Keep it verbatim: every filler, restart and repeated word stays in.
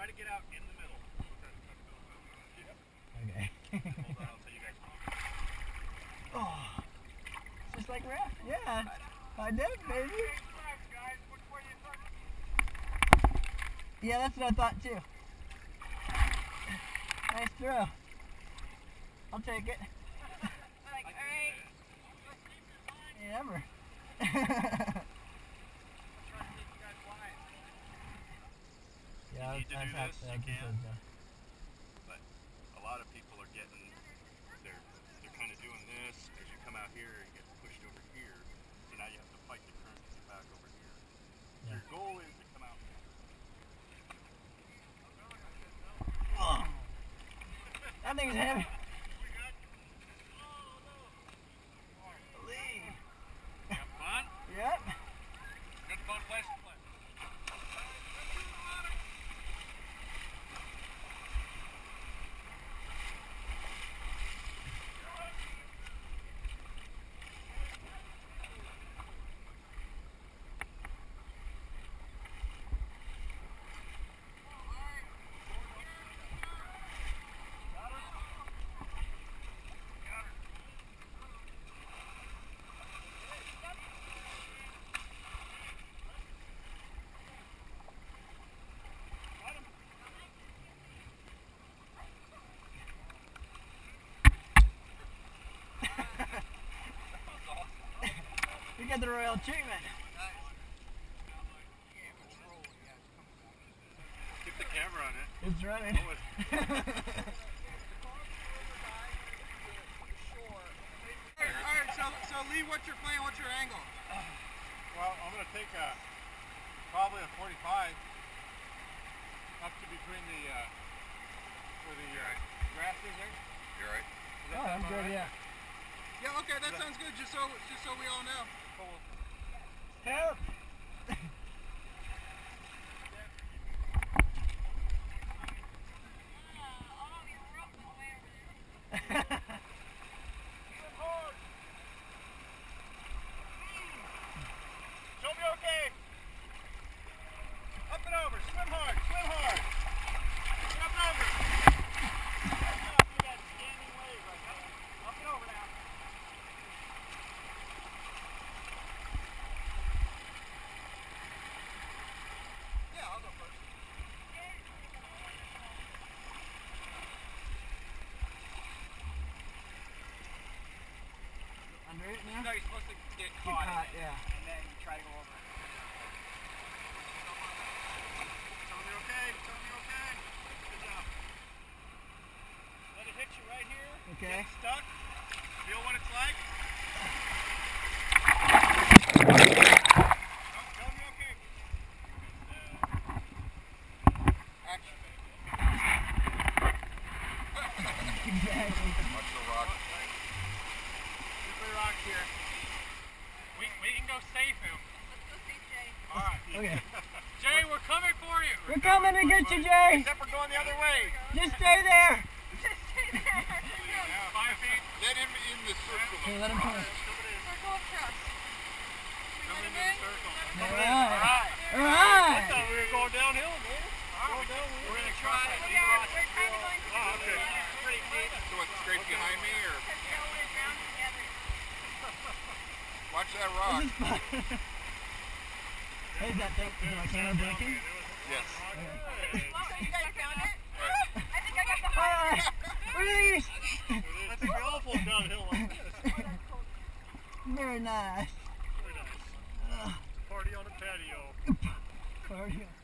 to get out in the middle. Okay. Hold on, I'll tell you guys. Oh, just like ref. Yeah, I did, baby. Yeah, that's what I thought too. Nice throw. I'll take it. Like, alright. Yeah, ever. Yeah, you need to I've do had this, that you can. episode, though. But a lot of people are getting, they're, they're kind of doing this. As you come out here, you get pushed over here. So now you have to fight the current to get back over here. Yeah. Your goal is to come out here. Oh. That thing's heavy. Leave. Have fun? Yep. Good fun place to play. You got the royal treatment. Keep the camera on it. It's running. Oh, it's Alright, so, so Lee, what's your plan? What's your angle? Well, I'm going to take a, probably a forty-five up to between the, uh, where the uh, grass is there. You're right. Is that Oh, I'm sound good, alright? yeah. Yeah, okay, that sounds good. Just so, just so we all know. Cool. Help! Show me okay. Up and over. Swim hard. Swim hard. Up and over. You got standing wave right now. Up and over now. Yeah, I'll go first. Under it now? No, you're supposed to get Get caught, caught, in it, yeah. and then you try to go over. Tell me okay. Tell me okay. Good job. Let it hit you right here. Okay. Get stuck. Feel what it's like. Tell me okay. Action. Exactly. Watch the rock. Slippery rocks here. We, we can go save him. Let's go see Jay. Alright. Okay. Jay, we're coming for you. We're coming to get you, Jay! Except we're going the other way. Just stay there! Just stay there. Yeah, five feet. Get him in the circle. Okay, let him come. Circle of trust. Come into the circle. Alright. Alright. I Alright! thought we were going downhill, man. Going downhill. We're going to try it. We are, we're kind of going to Oh, okay. pretty deep. So it's straight behind me, or Because we all went down together. watch that rock. Hey, is that thing, is my camera blinking? Yes. Well, you guys found it? I think I got the Alright! Release! I think we all fall downhill like this. Very nice. Very nice. Party on the patio. Cardio.